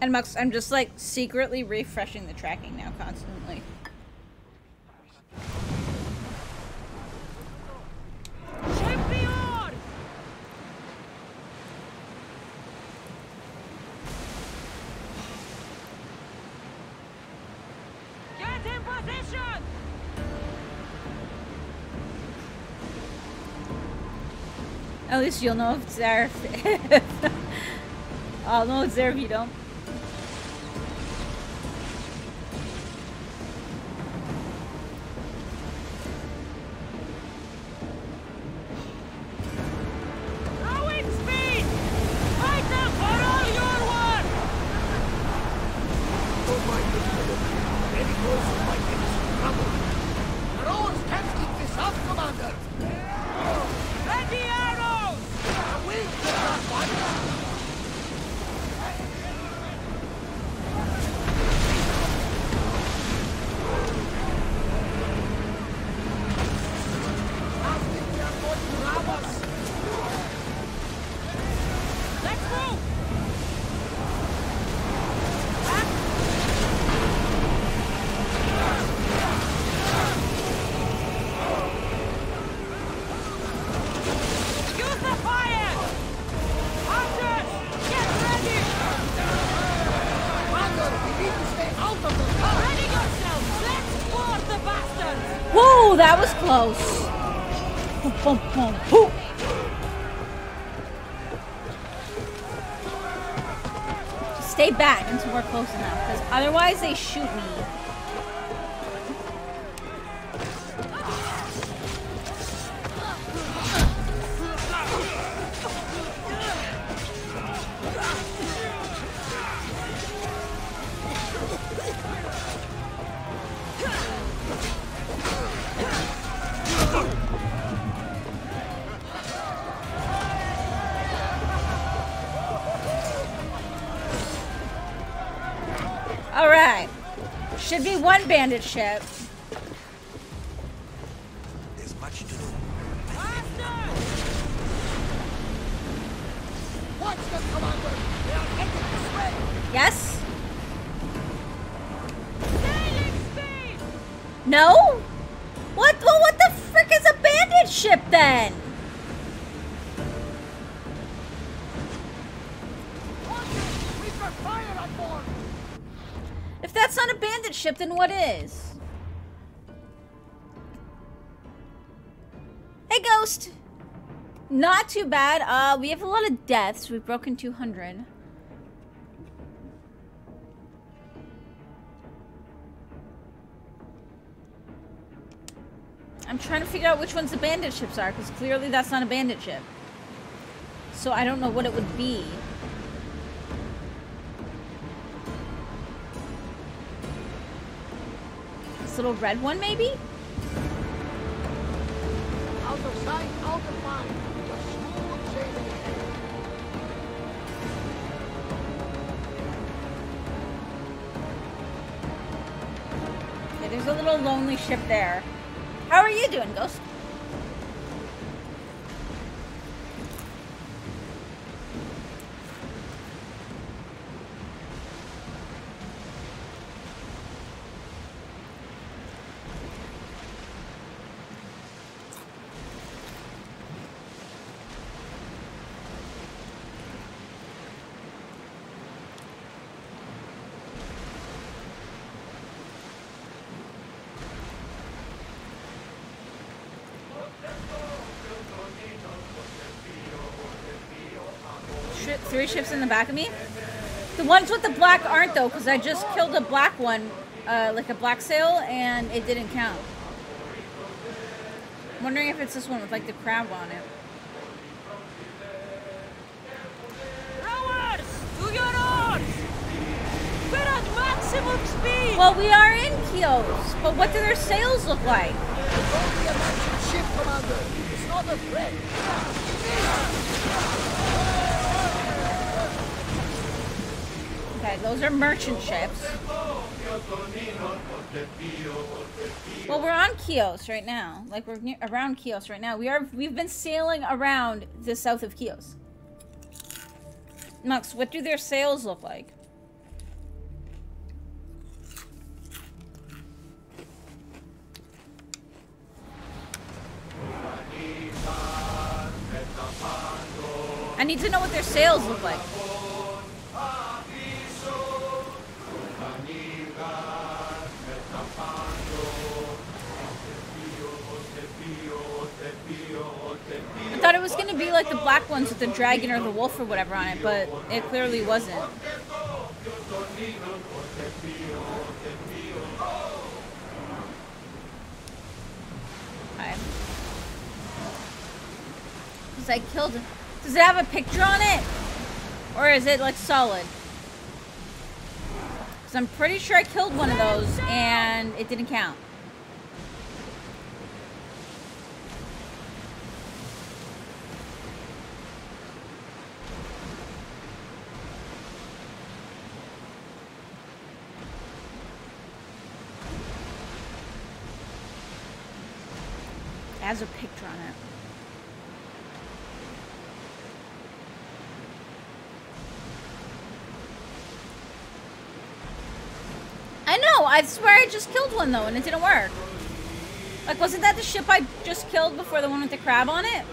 And Mux, I'm just like secretly refreshing the tracking now constantly. Get in position! At least you'll know if it's there. I'll know it's there if you don't. Whoa, that was close. Boom, boom, boom, boom. Just stay back until we're close enough, because otherwise they shoot me. Alright. Should be one bandit ship. There's much to do. Watch them, Commander! They are headed this way! Yes? Sailing speed! No? What? Well, what the frick is a bandit ship then? We've got fire on board! If that's not a bandit ship, then what is? Hey, Ghost! Not too bad. We have a lot of deaths. We've broken 200. I'm trying to figure out which ones the bandit ships are, because clearly that's not a bandit ship. So I don't know what it would be. This little red one, maybe? Out of sight, out of mind. Just smooth sailing ahead. Okay, there's a little lonely ship there. How are you doing, Ghost? Three ships in the back of me? The ones with the black aren't, though, because I just killed a black one, like a black sail, and it didn't count. I'm wondering if it's this one with, like, the crab on it. Rowers! To your oars! We're at maximum speed! Well, we are in Chios, but what do their sails look like? It's only a merchant ship, Commander. It's not a threat. Okay, those are merchant ships. Well, we're on Chios right now. Like, we're around Chios right now. We've been sailing around the south of Chios. Mux, what do their sails look like? I need to know what their sails look like. I thought it was going to be like the black ones with the dragon or the wolf or whatever on it, but it clearly wasn't. Okay. Because I killed it. Does it have a picture on it? Or is it like solid? Because I'm pretty sure I killed one of those and it didn't count. It has a picture on it. I know, I swear I just killed one though and it didn't work. Like, wasn't that the ship I just killed before the one with the crab on it?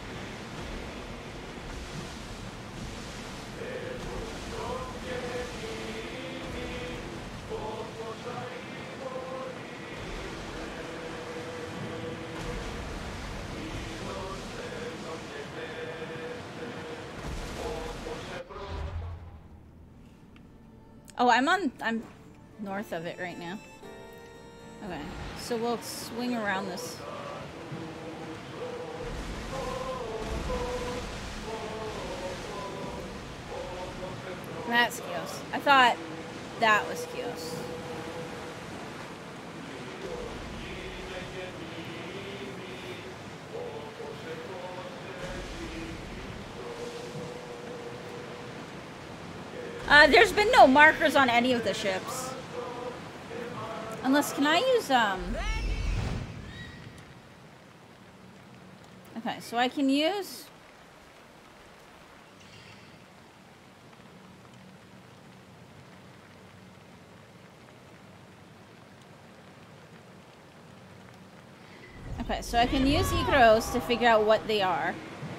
Oh, I'm north of it right now. Okay, so we'll swing around this. That's Kios. I thought that was Kios. There's been no markers on any of the ships. Unless, can I use, okay, so I can use... Okay, so I can use Icaros to figure out what they are.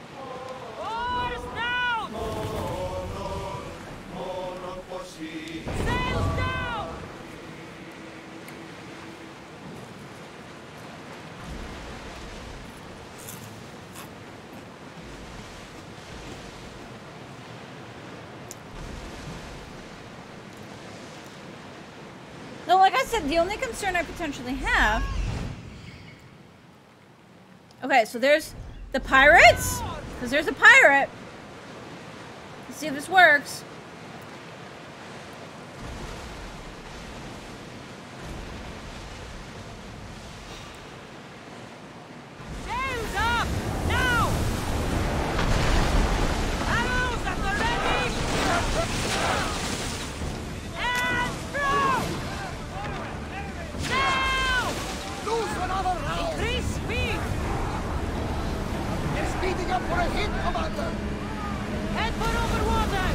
No, like I said, the only concern I potentially have... Okay, so there's the pirates, because there's a pirate. Let's see if this works. Sails up! Now! Arrows at the ready! And throw! Now! Lose another round! Increase speed! They're speeding up for a hit, Commander! Head for over water!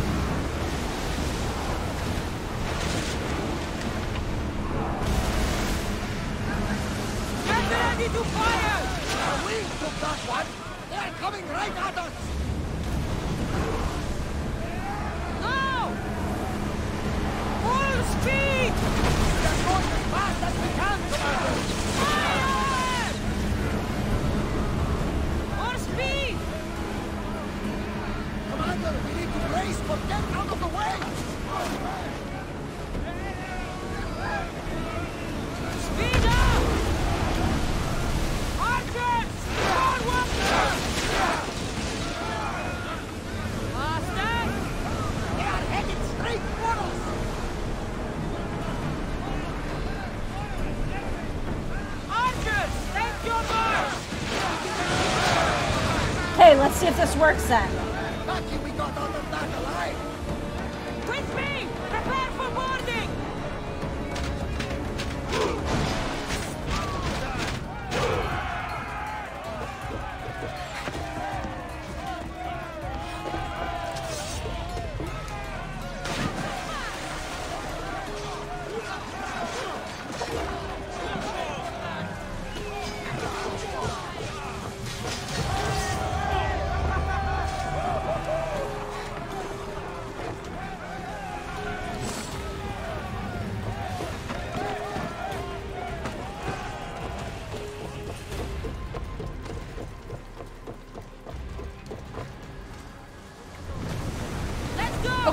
Get ready to fire! The wind took that one! They're coming right at us! Now! Full speed! We're going as fast as we can, Commander! Fire! More speed! Commander, we need to brace, but get out of the way! Speed up! Archers! Forward! Faster! They are headed straight for us! Archers! Take your mark! Okay, let's see if this works then. Lucky we got out of that alive! With me! Prepare for boarding!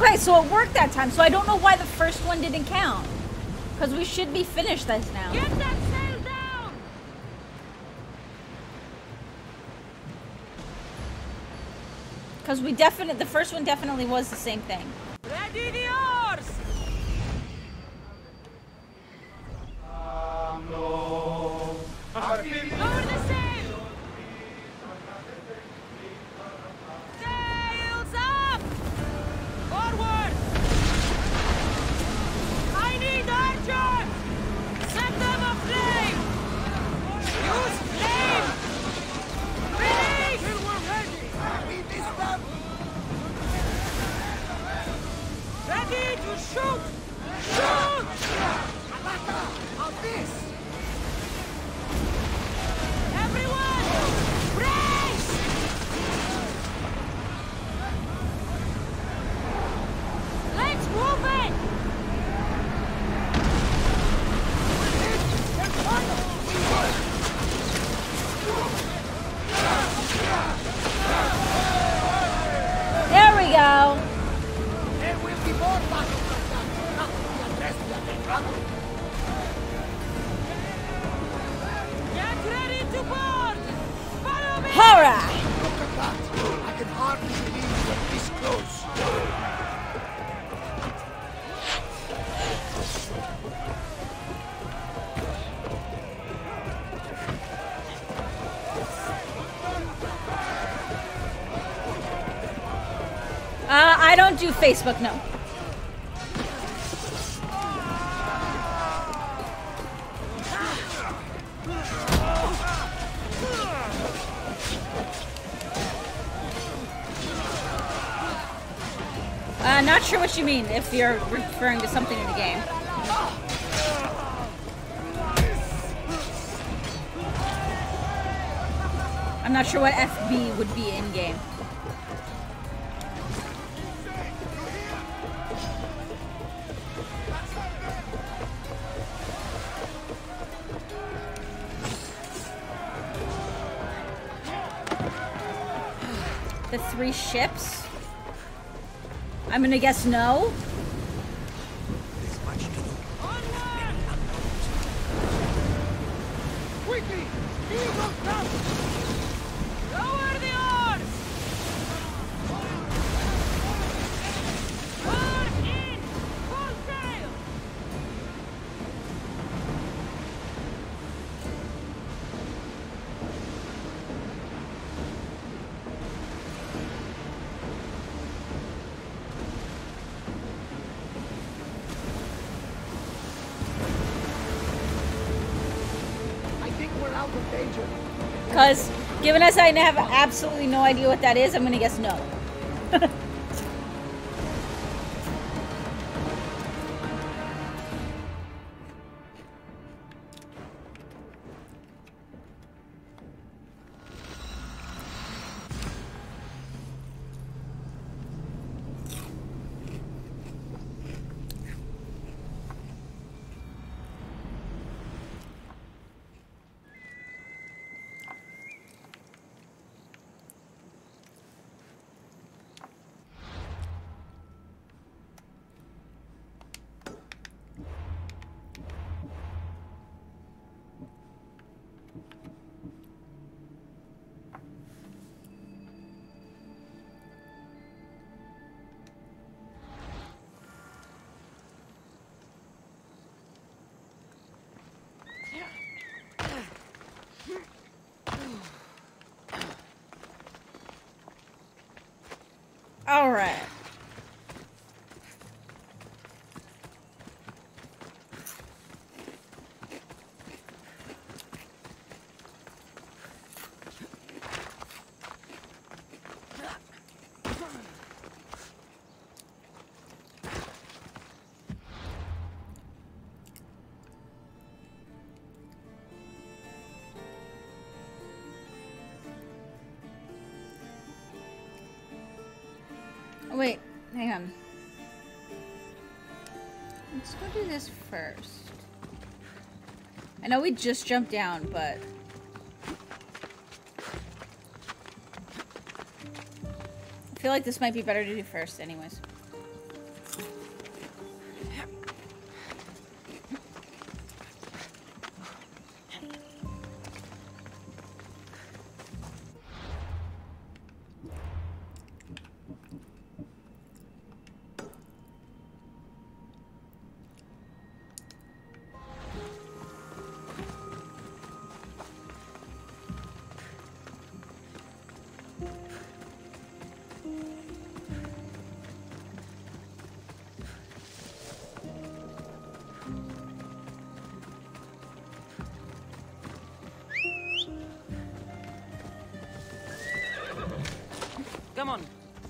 Okay, so it worked that time. So I don't know why the first one didn't count. Because we should be finished this now. Get that sail down! Because the first one definitely was the same thing. Ready the oars! Lower the sail! Sails up! Forward! I need archers! Set them aflame! Use flame! Release! Till we're ready! We miss them! Ready to shoot! Shoot! Alaka! On this! Everyone! Brace! Let's move it! There we go. There will be more battles like that! Not the Andrestia de Drago! Get ready to board! Follow me! Hurrah! Look at that! I can hardly believe we're this close! I don't do Facebook, no. Not sure what you mean, if you're referring to something in the game. I'm not sure what FB would be in game. The 3 ships? I'm gonna guess no. Quickly! Eagle down! Lower the oars! Oars in! Full sail! I think we're out of danger. Because, given us I have absolutely no idea what that is, I'm gonna guess no. All right. Wait, hang on. Let's go do this first. I know we just jumped down, but... I feel like this might be better to do first anyways. Come on.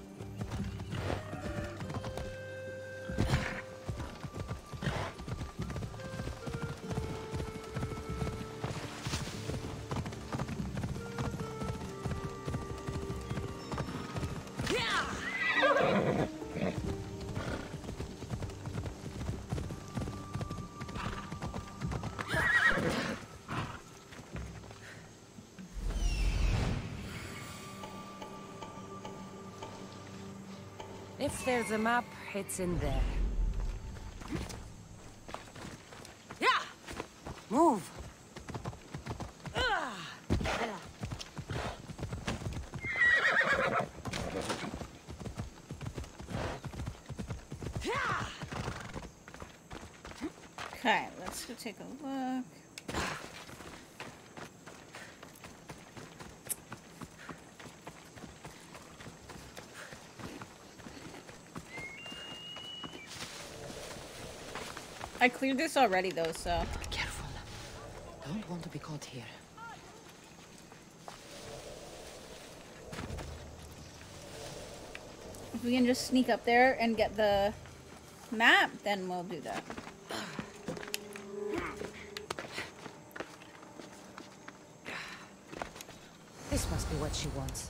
If there's a map, it's in there. Yeah! Move! Okay, let's go take a look. I cleared this already though, so. Be careful. Don't want to be caught here. If we can just sneak up there and get the map, then we'll do that. This must be what she wants.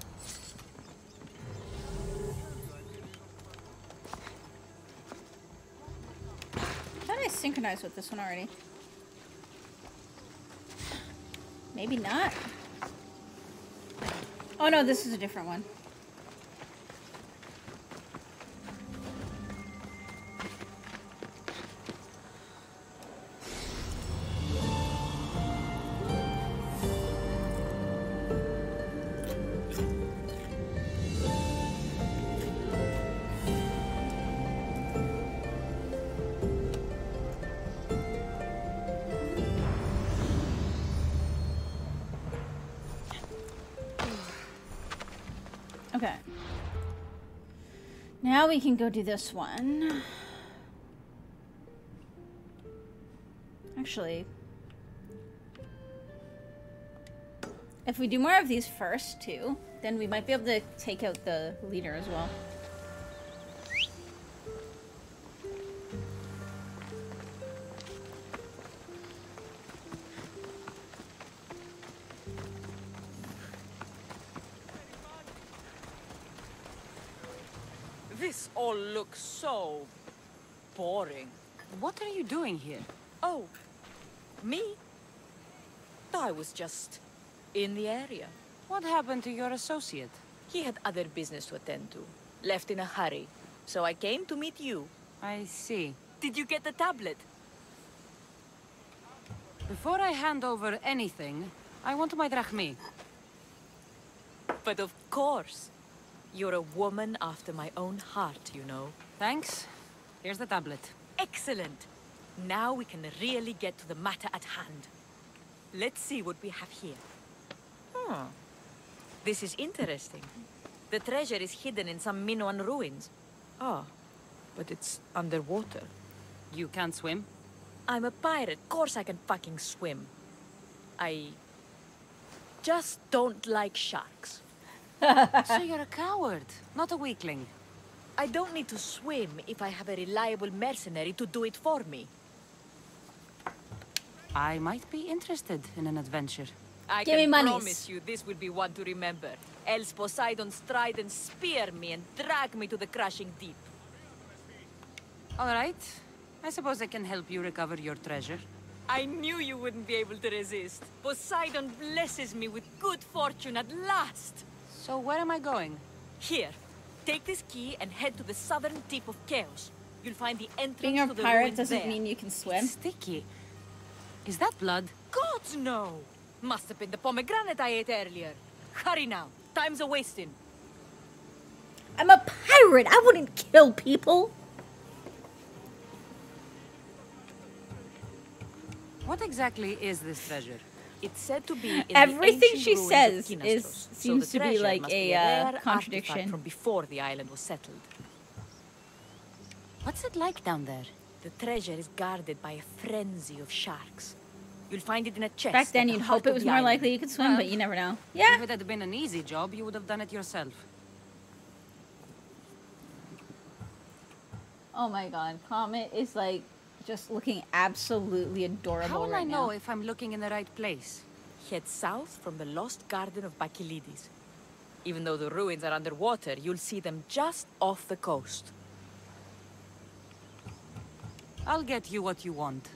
Thought I synchronized with this one already. Maybe not. Oh no, this is a different one. Okay. Now we can go do this one. Actually, if we do more of these first too, then we might be able to take out the leader as well. This all looks so boring. What are you doing here? Oh, me? I was just in the area. What happened to your associate? He had other business to attend to. Left in a hurry. So I came to meet you. I see. Did you get the tablet? Before I hand over anything, I want my drachmi. But of course. You're a woman after my own heart, you know. Thanks. Here's the tablet. Excellent. Now we can really get to the matter at hand. Let's see what we have here. This is interesting. The treasure is hidden in some Minoan ruins. Ah, but it's underwater. You can't swim? I'm a pirate. Course I can fucking swim. I just don't like sharks. So you're a coward, not a weakling. I don't need to swim if I have a reliable mercenary to do it for me. I might be interested in an adventure. I Give me can monies. promise you this will be one to remember. Else Poseidon stride and spear me and drag me to the crashing deep. All right. I suppose I can help you recover your treasure. I knew you wouldn't be able to resist. Poseidon blesses me with good fortune at last. So where am I going? Here, take this key and head to the southern tip of Chaos. You'll find the entrance Being a to the pirate ruins doesn't there. mean you can swim. Sticky. Is that blood? God, no! Must have been the pomegranate I ate earlier. Hurry now. Time's a-wasting. I'm a pirate! I wouldn't kill people! What exactly is this treasure? It's said to be in Everything the ancient she ruins says of Kynastos, is so seems the to be treasure like must a rare artifact contradiction. from before the island was settled. What's it like down there? The treasure is guarded by a frenzy of sharks. You'll find it in a chest. Back then, at the you'd heart hope it of was the more island. likely you could swim, but you never know. Yeah. If it had been an easy job, you would have done it yourself. Oh my god, Comet is like just looking absolutely adorable How will right I know now. if I'm looking in the right place? Head south from the lost garden of Bakilides. Even though the ruins are underwater, you'll see them just off the coast. I'll get you what you want.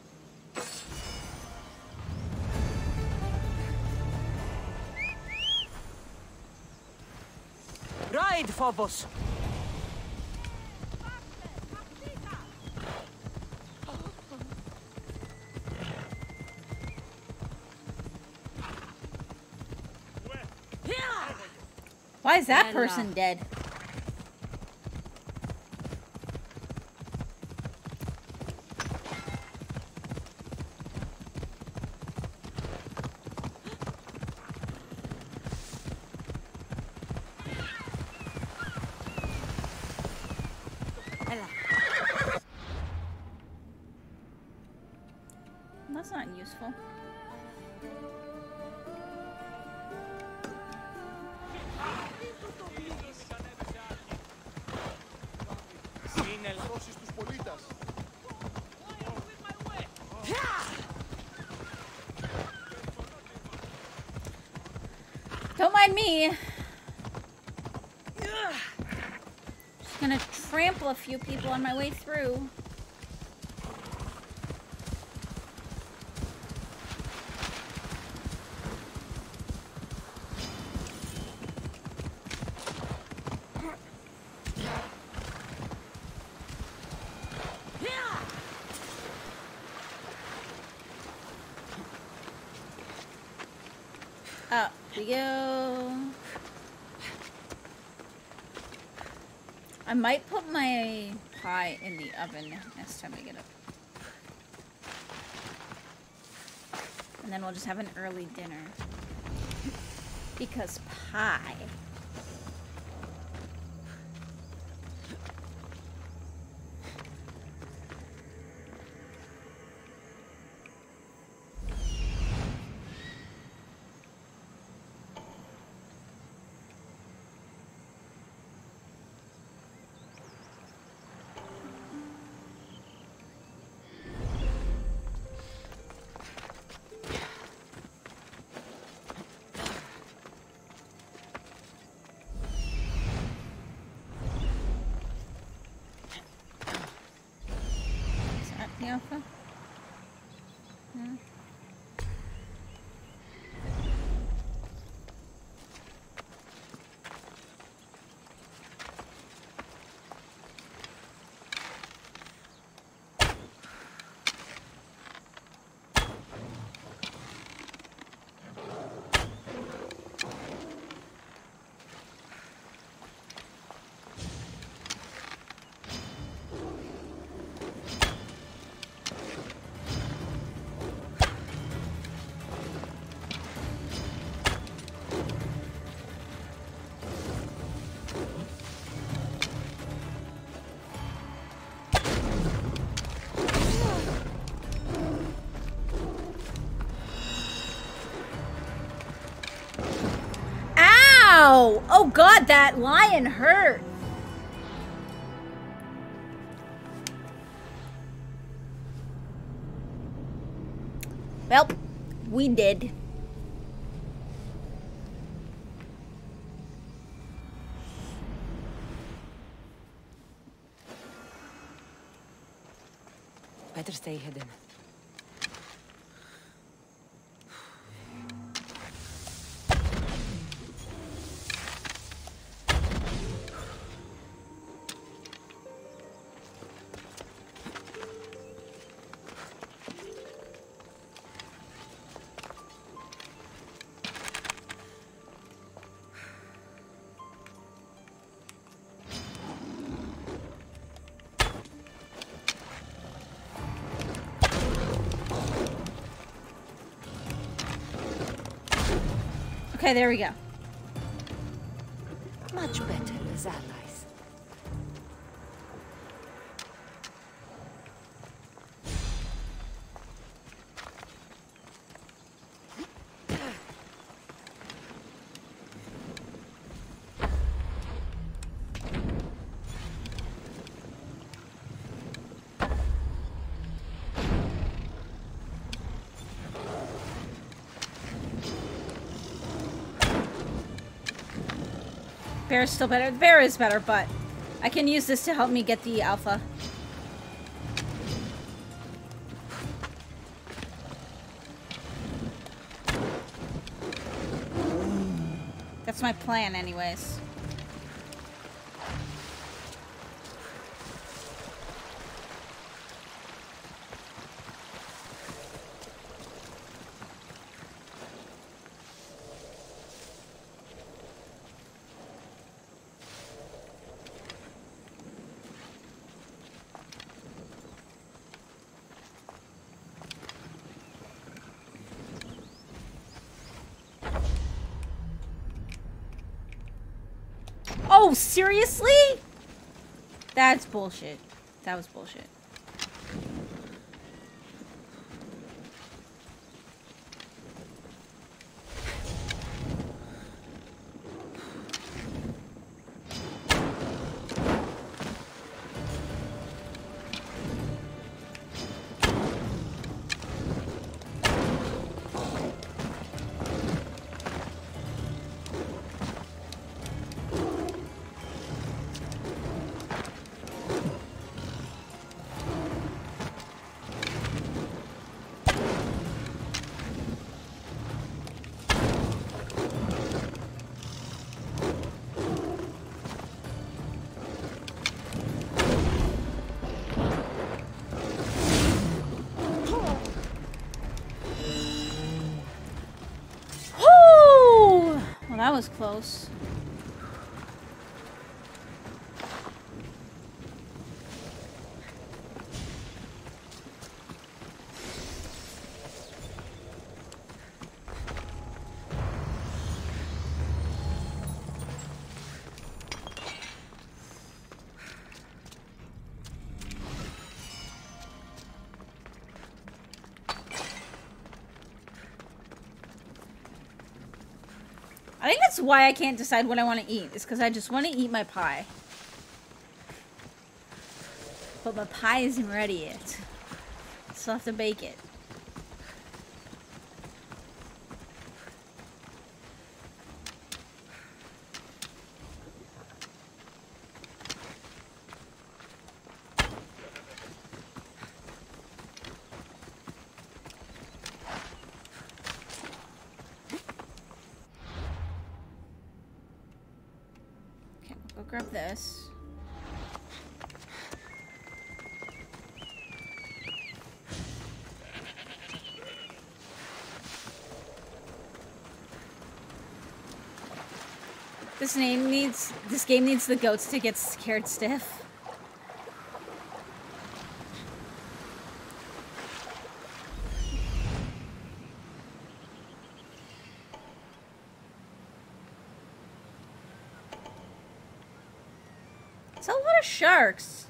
Ride, Phobos! Why is that Bella. person dead? That's not useful. Don't mind me. Just gonna trample a few people on my way through. Up we go. I might put my pie in the oven next time I get up. And then we'll just have an early dinner. Because pie. Alpha? Hmm. Ow! Oh god, that lion hurt! Well, we did. Better stay hidden. Okay, there we go. Much better as allies. Bear is still better. Bear is better, but I can use this to help me get the alpha. That's my plan anyways. Oh, seriously? That's bullshit. That was bullshit. That was close. I think that's why I can't decide what I want to eat. It's because I just want to eat my pie. But my pie isn't ready yet. Still have to bake it. Grab this. This game needs the goats to get scared stiff. It's a lot of sharks.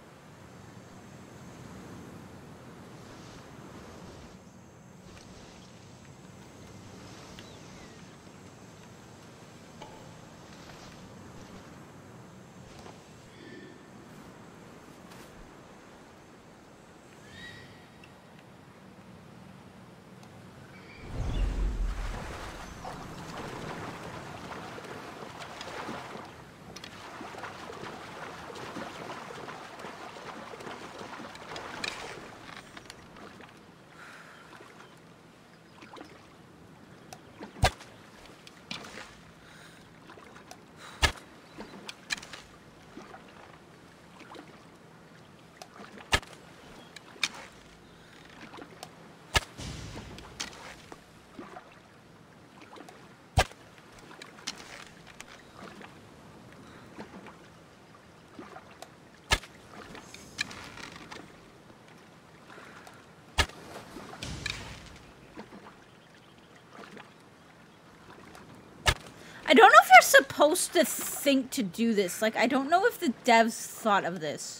I don't know if you're supposed to think to do this. Like, I don't know if the devs thought of this.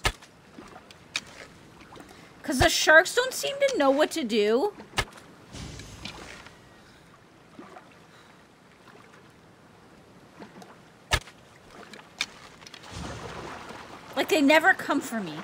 Because the sharks don't seem to know what to do. Like, they never come for me.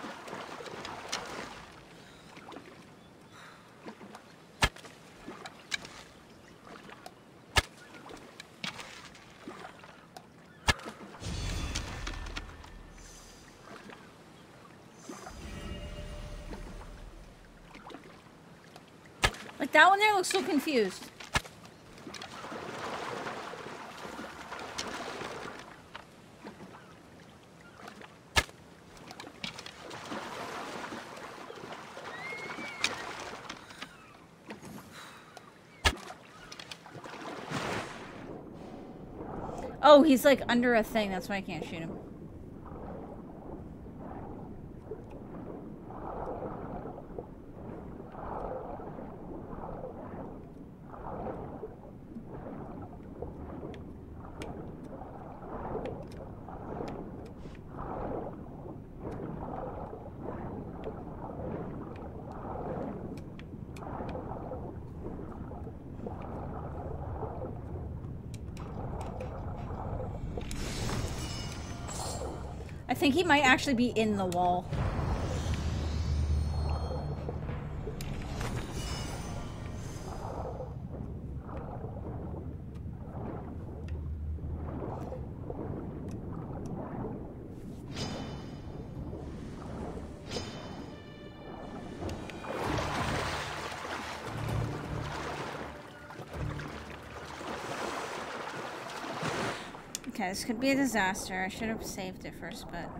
Like, that one there looks so confused. Oh, he's like under a thing. That's why I can't shoot him. I think he might actually be in the wall. Okay, this could be a disaster. I should have saved it first, but...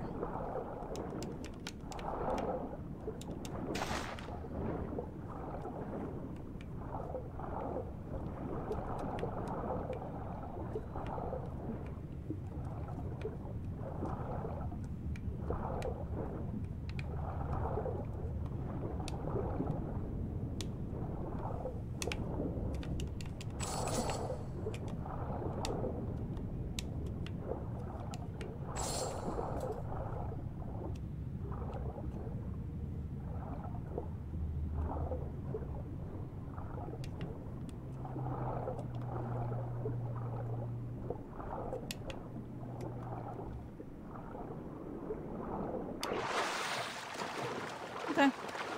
Okay.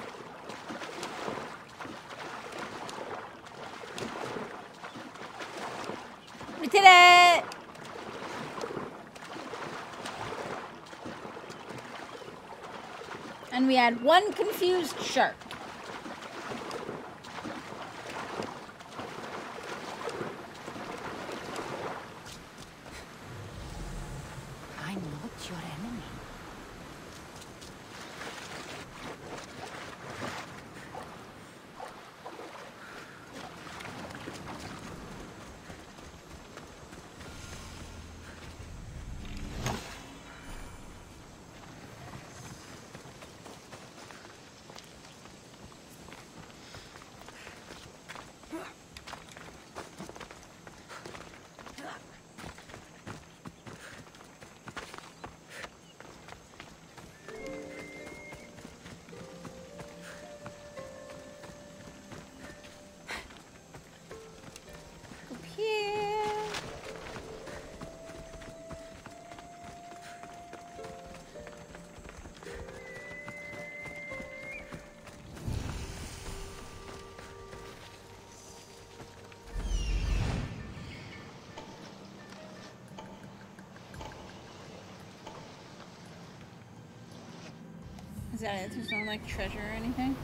We did it! And we had one confused shark. I'm not your enemy. Up here. Is that it? There's no like treasure or anything?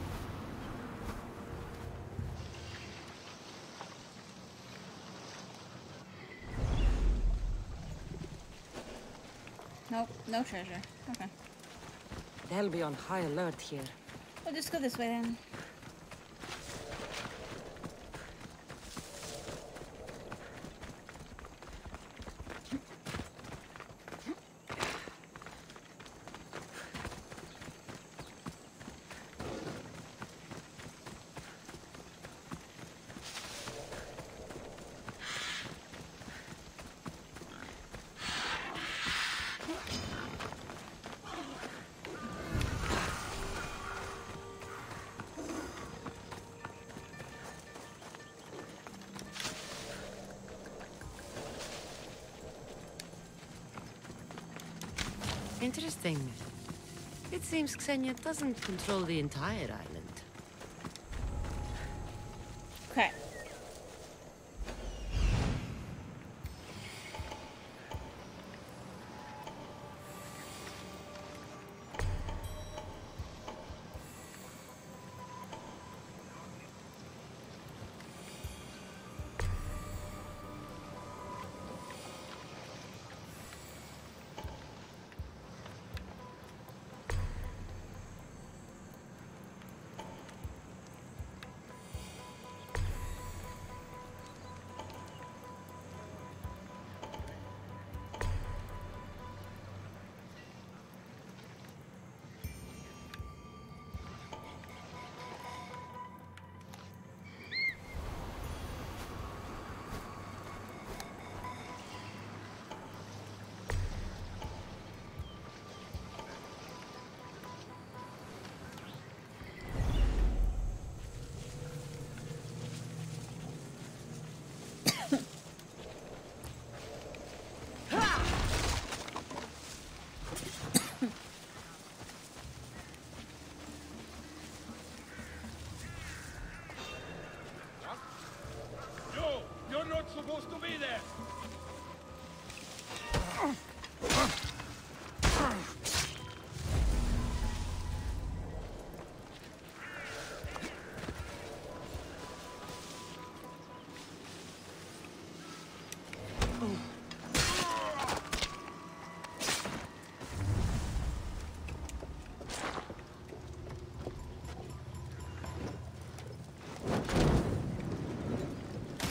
Nope, no treasure. Okay. They'll be on high alert here. We'll just go this way then. Interesting. It seems Xenia doesn't control the entire island. Okay.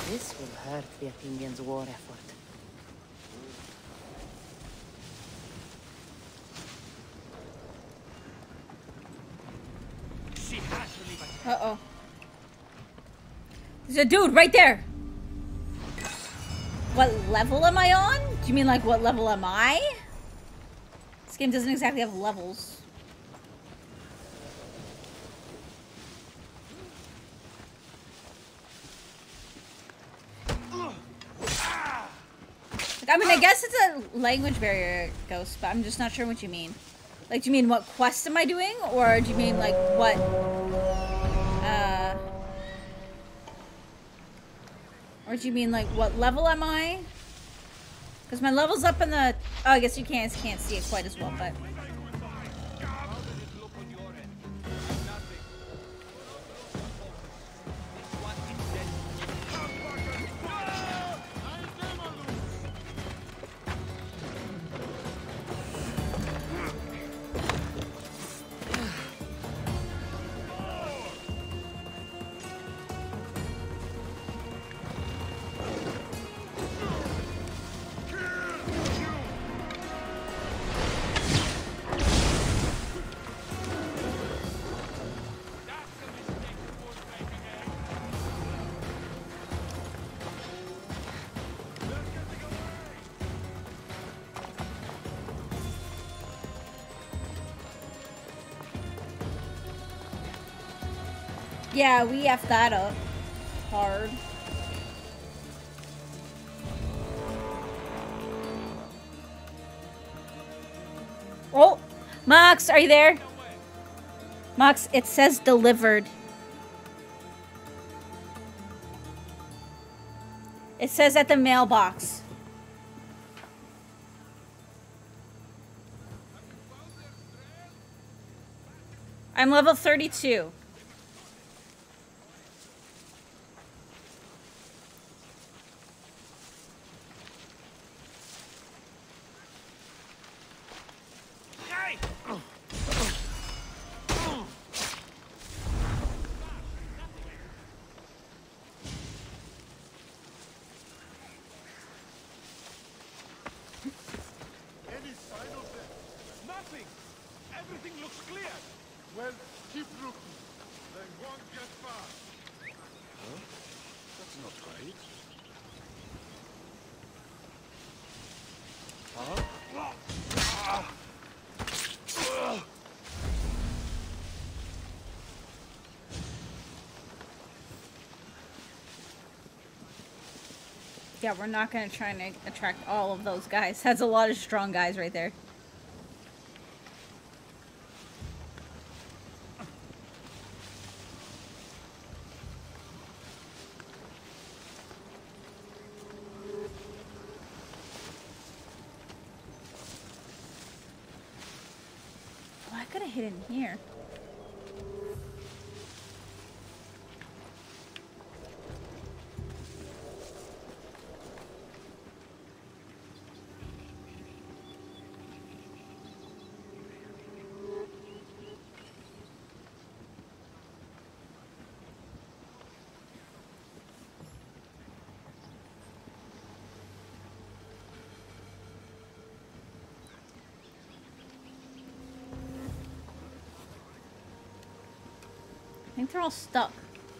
This will hurt the Athenians' war effort. Uh-oh. There's a dude right there. What level am I on? Do you mean like what level am I? This game doesn't exactly have levels. Like, I mean, I guess it's a language barrier, Ghost, but I'm just not sure what you mean. Like, do you mean what quest am I doing? Or do you mean like what, or do you mean like what level am I? Because my level's up in the... Oh, I guess you can't see it quite as well, but... Yeah, we effed that up hard. Oh, Mox, are you there? Mox, it says delivered. It says at the mailbox. I'm level 32. Yeah, we're not going to try and attract all of those guys. That's a lot of strong guys right there. Oh, I could have hid in here. I think they're all stuck.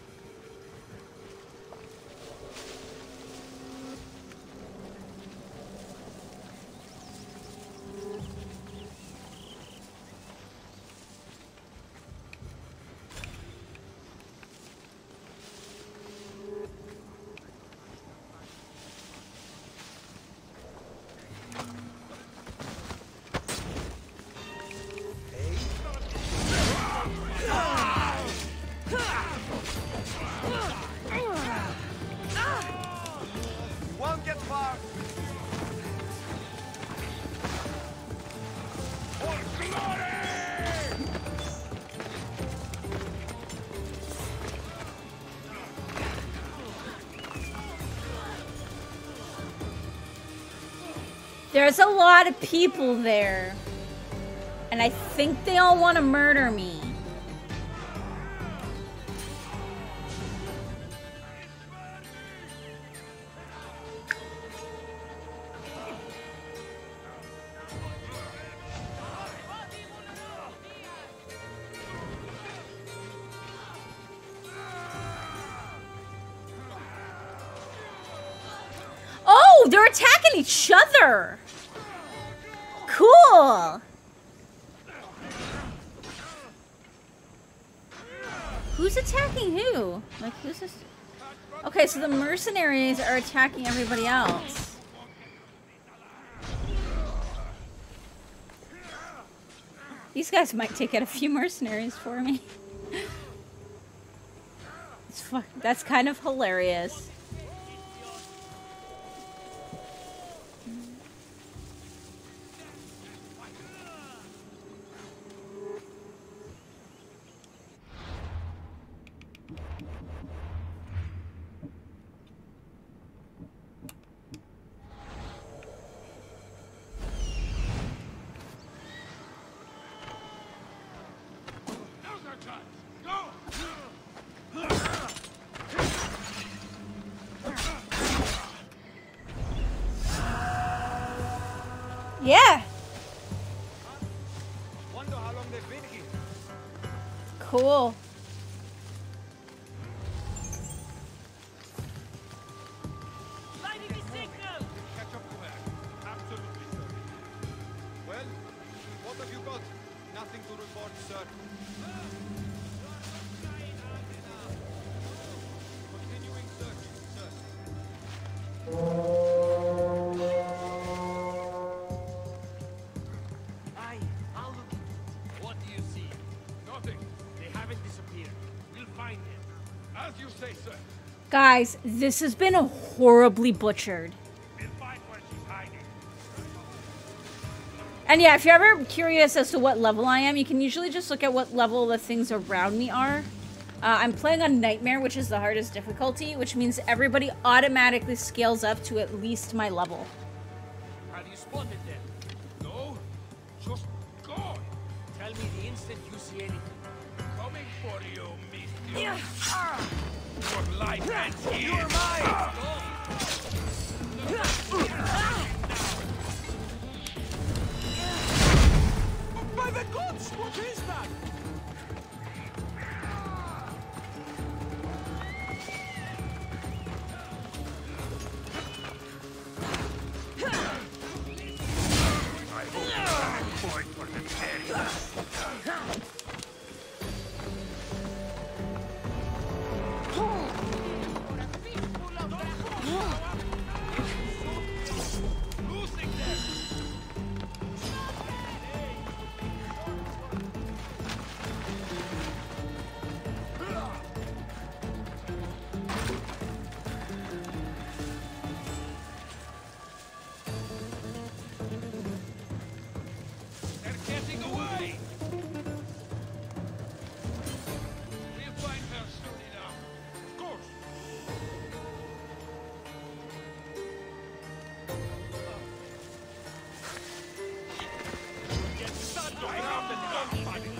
There's a lot of people there. And I think they all want to murder me. they're attacking each other. Cool. Who's attacking who? Like, who's this? Okay, so the mercenaries are attacking everybody else. These guys might take out a few mercenaries for me. That's kind of hilarious. Yeah. Wonder how long they've been here. Cool. Lighting a signal! Catch up to her. Absolutely, sir. Well, what have you got? Nothing to report, sir. Continuing search, sir. Aye, I'll look into it. What do you see? Nothing. They haven't disappeared. We'll find them. As you say, sir. Guys, this has been horribly butchered. We'll find where she's hiding. And yeah, if you're ever curious as to what level I am, you can usually just look at what level the things around me are. I'm playing on Nightmare, which is the hardest difficulty, which means everybody automatically scales up to at least my level. Have you spotted them? No. Just go. Tell me the instant you see anything. Coming for you, mister. Yeah. Your life ends here. You're mine! By the gods, what is that? They're getting away! We'll find her soon enough. Of course. Get stunned around the gunfight!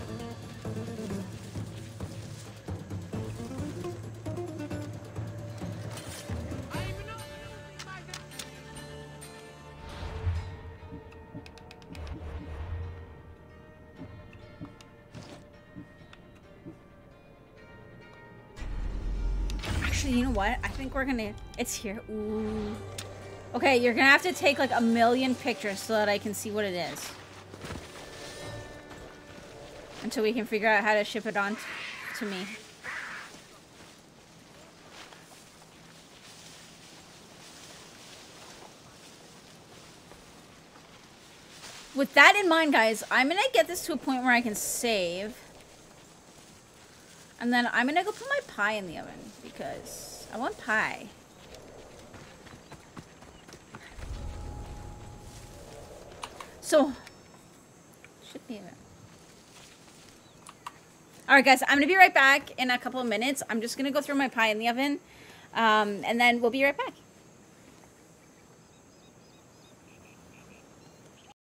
Actually, you know what? I think we're gonna... It's here. Ooh. Okay, you're gonna have to take like 1,000,000 pictures so that I can see what it is. Until we can figure out how to ship it on to me. With that in mind, guys, I'm gonna get this to a point where I can save. And then I'm gonna go put my pie in the oven because I want pie. So, should be it. Alright guys, I'm gonna be right back in a couple of minutes. I'm just gonna go throw my pie in the oven. And then we'll be right back.